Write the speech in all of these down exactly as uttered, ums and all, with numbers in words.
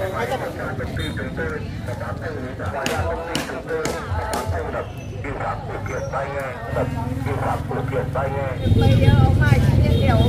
Ngoài ra công ty chúng tôi có bán thanh lý, ngoài ra công ty chúng tôi có bán thanh lập biên pháp phụ kiện tai nghe, lập biên pháp phụ kiện tai nghe. Bây giờ ông mai chỉ biết điều.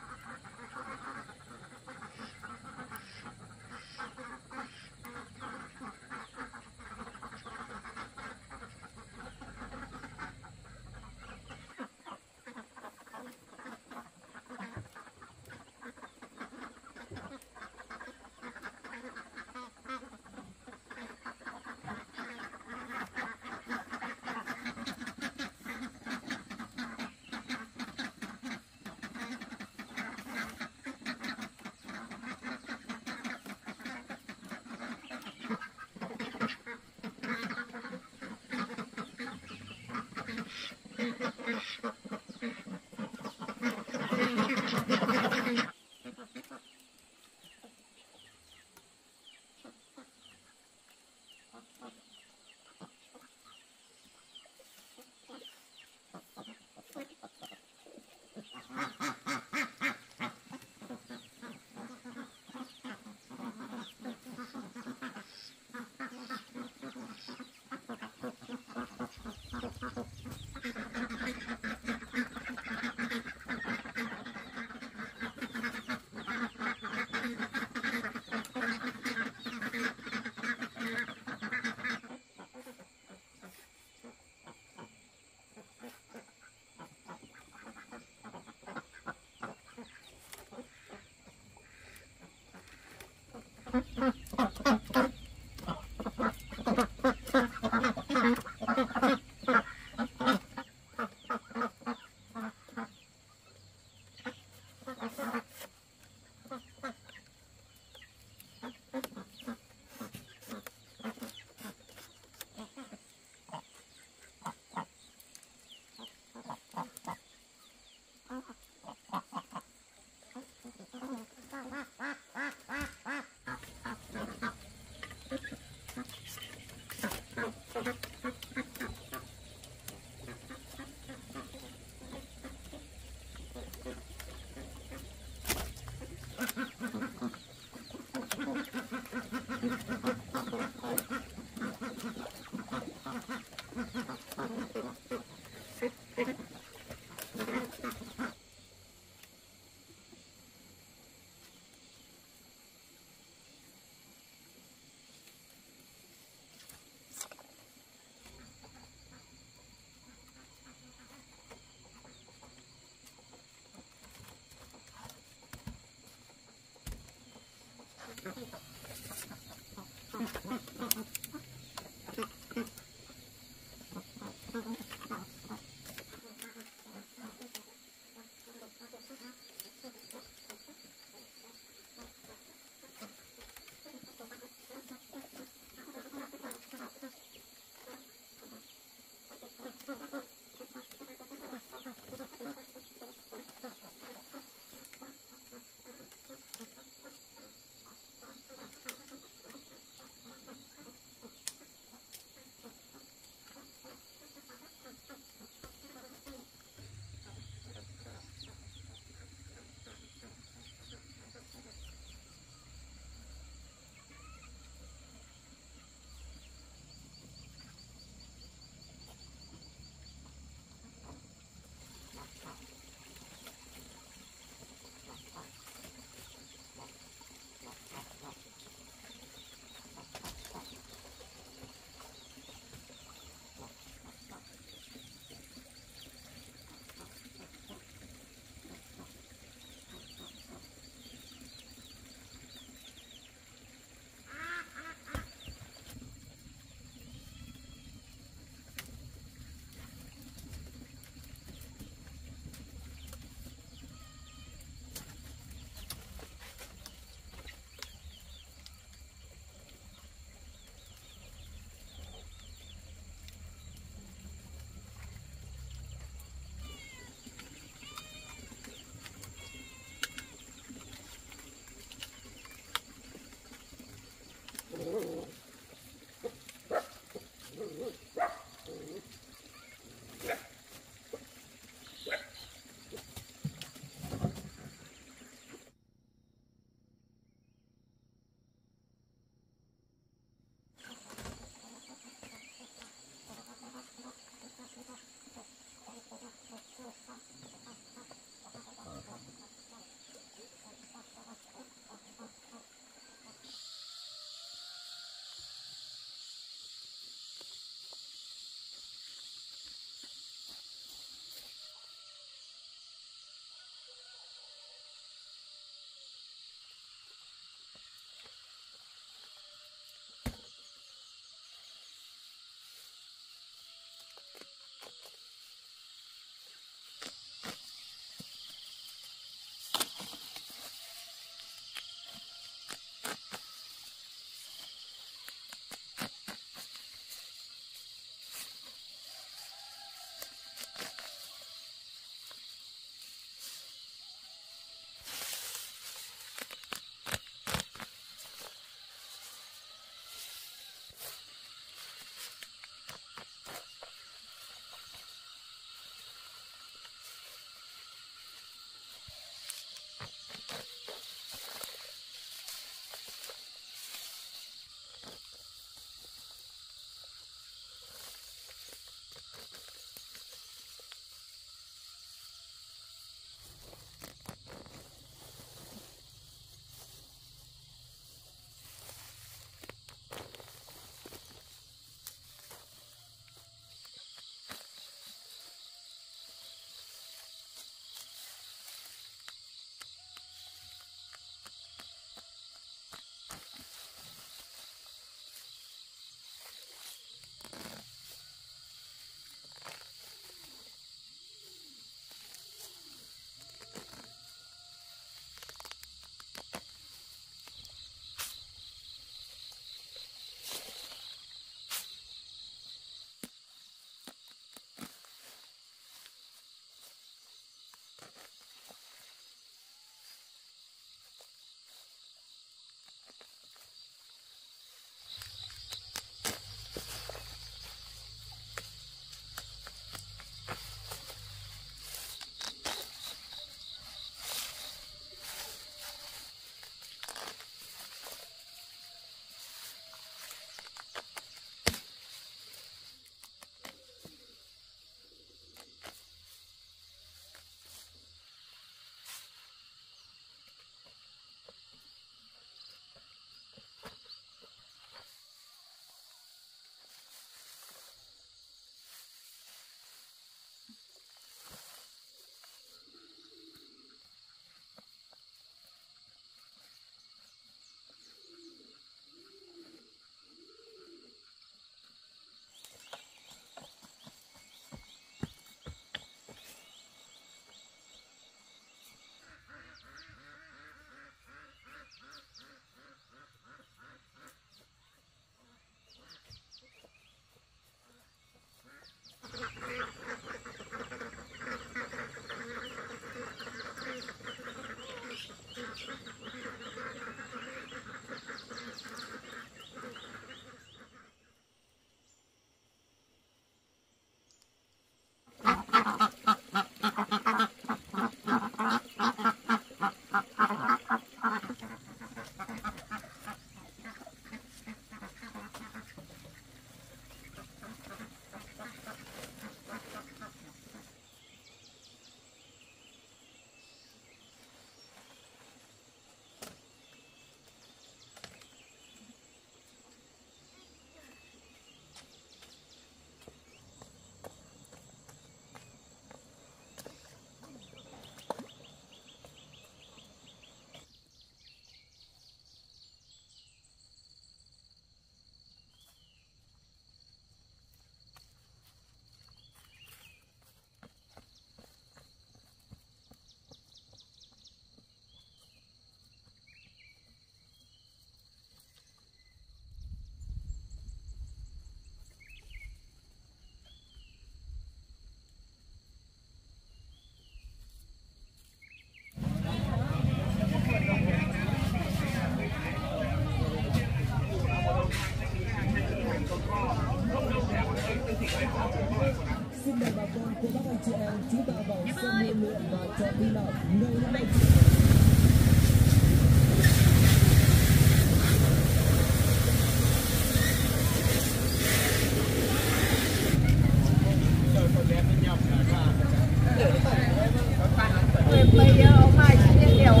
Bây giờ ông mai chỉ biết điều.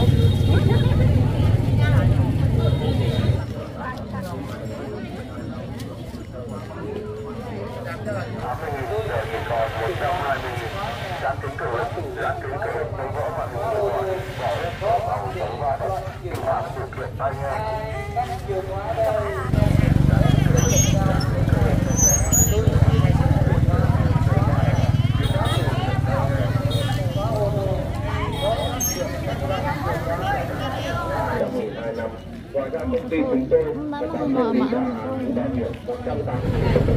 Ngoài ra công ty chúng tôi đã đảm bảo lý trả hàng bảo hiểm một trăm tám mươi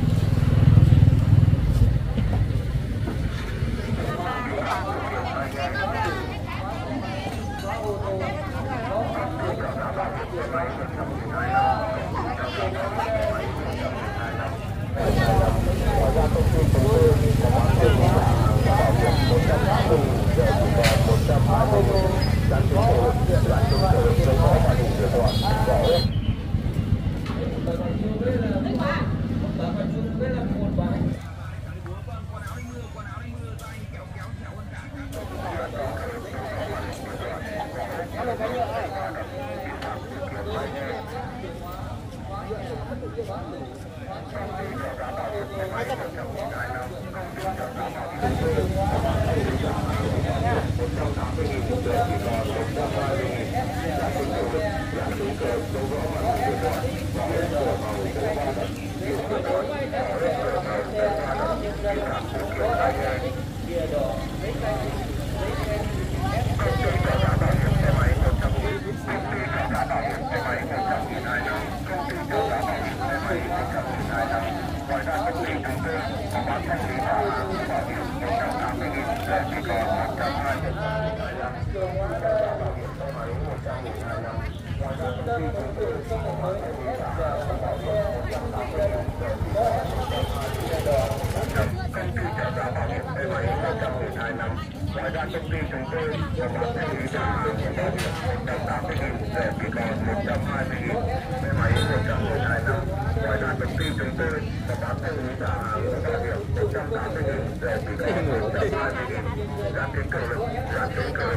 Ngoài ra công ty chúng tôi có bán thanh lý trả hàng bảo hiểm một trăm tám mươi nghìn để chỉ còn một trăm hai mươi nghìn, xe máy một trăm mười hai năm. Ngoài ra công ty chúng tôi có bán thanh lý trả hàng bảo hiểm một trăm tám mươi nghìn để chỉ còn một trăm hai mươi nghìn, giá kính cường lực, giá kính cường lực.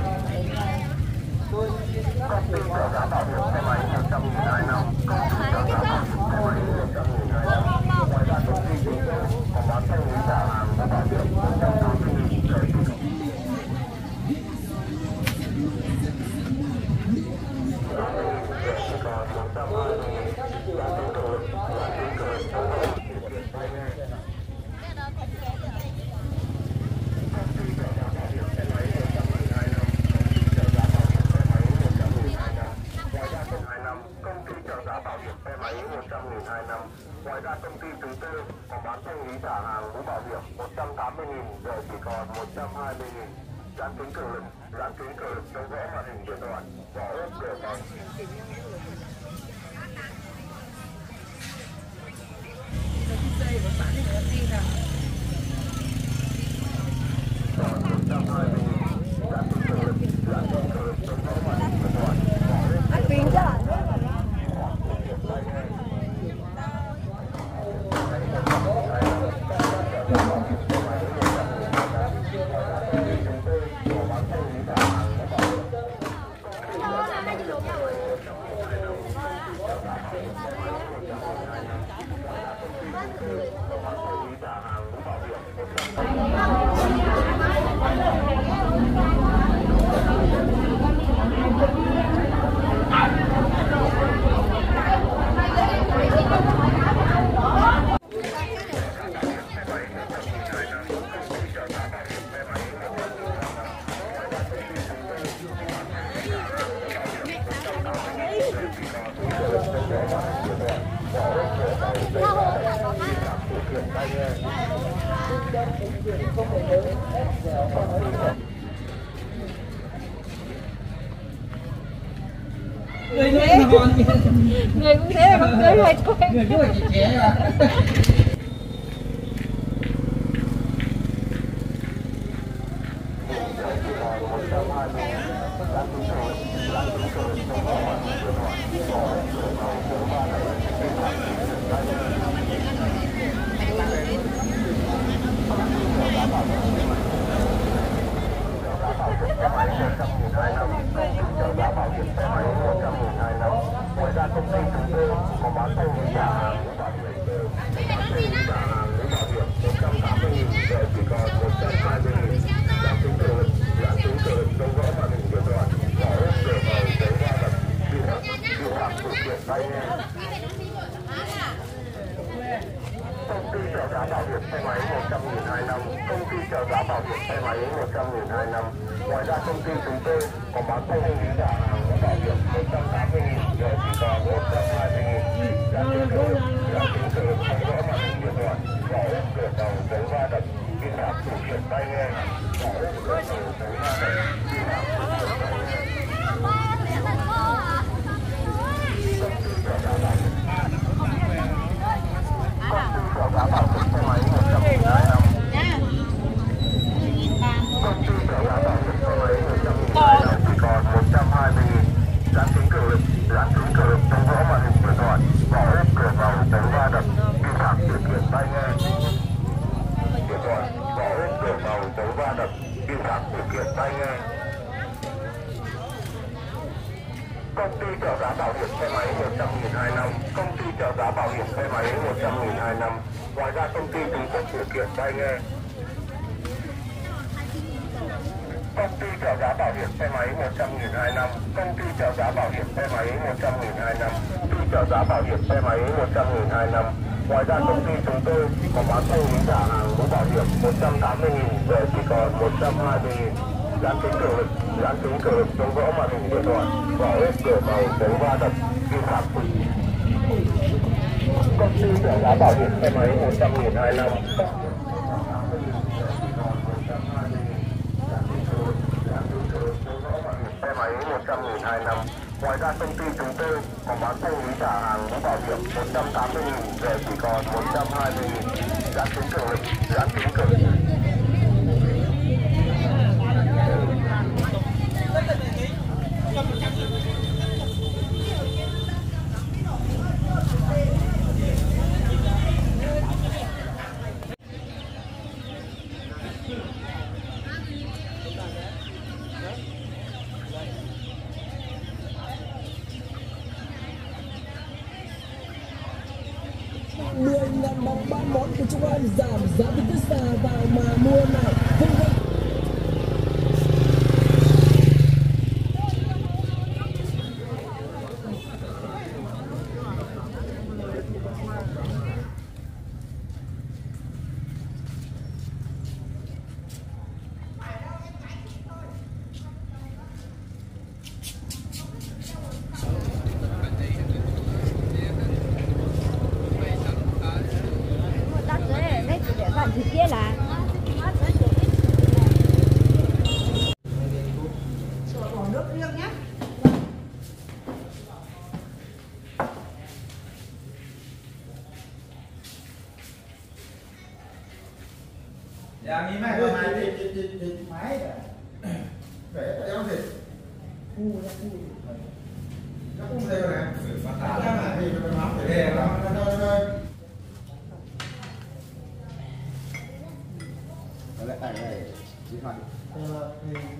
Công ty có giá bảo hiểm xe máy một trăm mười hai năm, công ty có giá bảo hiểm xe máy một trăm mười hai năm. Ngoài ra công ty chúng tôi có bán thanh lý trả hàng bảo hiểm một trăm tám mươi nghìn để chỉ còn Ngoài ra công ty chúng tôi có bán thanh lý trả hàng mũ bảo hiểm một trăm tám mươi nghìn giờ chỉ còn một trăm hai mươi nghìn. Dán kính cường lực, dán kính cường lực trong vẽ màn hình điện thoại, vỏ ốp cửa phòng. một trăm hai mươi nghìn, dán kính cường lực, dán kính cường lực trong vẽ màn hình điện thoại, vỏ ốp cửa phòng. Người thế người cũng thế mà người hay quen người cứ phải chị chế à. ra công ty chúng tôi có bán thanh lý trả hàng mũ bảo hiểm thanh lý trả hàng mũ bảo hiểm một trăm tám mươi nghìn giờ chỉ còn một trăm hai mươi nghìn. Giảm tính cường lực, giảm tính cường lực chống vỡ màn hình điện thoại, vỏ ốp cửa màu giấy va đập, bị hỏng, bị hỏng phụ kiện tay nghe. Công ty trợ giá bảo hiểm xe máy một trăm nghìn hai năm, công ty trợ giá bảo hiểm xe máy một trăm nghìn hai năm. Ngoài ra công ty chúng tôi có bán thanh lý trả hàng mũ bảo hiểm một trăm tám mươi nghìn giờ chỉ còn một trăm hai mươi nghìn. Giảm tính cường lực, giảm tính cường lực chống vỡ màn hình điện thoại, vỏ ốp cửa màu giấy va đập, bị hỏng phụ kiện tay nghe. Vỏ ốp cửa màu giấy va đập, bị hỏng phụ kiện tay nghe. Công ty trợ giá bảo hiểm trợ giá bảo hiểm xe máy một trăm nghìn hai năm. Công ty trợ giá bảo hiểm xe máy một trăm nghìn hai năm chỉ còn một trăm hai mươi nghìn. Giảm tính cường lực, giảm tính cường lực chống vỡ màn hình điện thoại, vỏ ốp cửa màu giấy va đập, vi phạm điều khiển tay nghe. Điện thoại, vỏ ốp cửa màu giấy va đập, vi phạm điều khiển tay nghe. Công ty trợ giá bảo hiểm xe máy một trăm nghìn hai năm, công ty trợ giá bảo hiểm xe máy một trăm nghìn hai năm. Ngoài ra công ty cung cấp phụ kiện tai nghe. Công ty trợ giá bảo hiểm xe máy một trăm nghìn hai năm, công ty trợ giá bảo hiểm xe máy một trăm nghìn hai năm, công ty trợ giá bảo hiểm xe máy một trăm nghìn hai năm. Ngoài ra công ty chúng tôi có bán thanh lý trả hàng mũ bảo hiểm một trăm tám mươi nghìn giờ chỉ còn một trăm hai mươi nghìn. Giảm tính cường lực, giảm tính cường lực chống vỡ màn hình điện thoại, vỏ ốp cửa màu giấy va đập, vi phạm quy định. Công ty trợ giá bảo hiểm xe máy một trăm nghìn hai năm. Xe máy một trăm nghìn hai năm. Ngoài ra công ty chúng tôi có bán thanh lý trả hàng mũ bảo hiểm một trăm tám mươi nghìn giờ chỉ còn một trăm hai mươi nghìn. Giảm tính cường lực, giảm tính cường lực. mười ngàn bóng ba món của chúng em giảm giá thì cứ xà vào mà mua nào. Không không. Thì kia là bỏ nước riêng nhé. Dạ nghĩ mày Máy máy để đeo gì khu nó khu nó khu đây này phát tán ra mà thì nó nóng để đây nó nó nó lại tại này chỉ phải